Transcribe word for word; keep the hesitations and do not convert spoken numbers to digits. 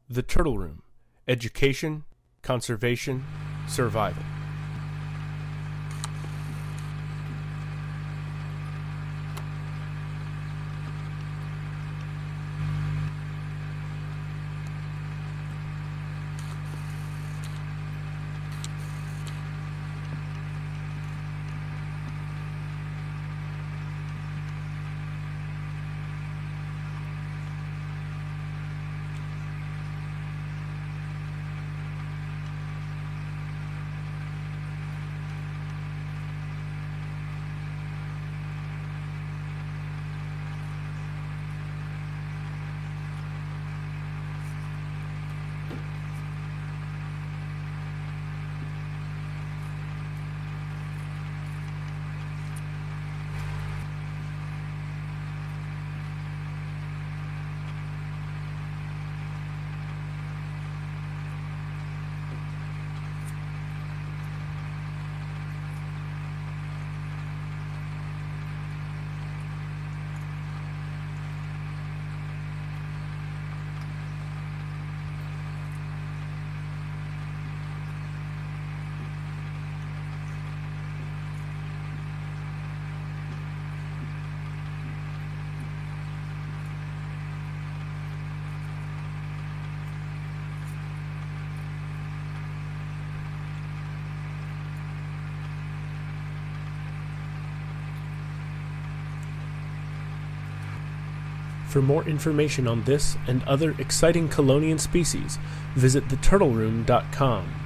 The Turtle Room: Education, Conservation, Survival. For more information on this and other exciting Colonian species, visit the turtle room dot com.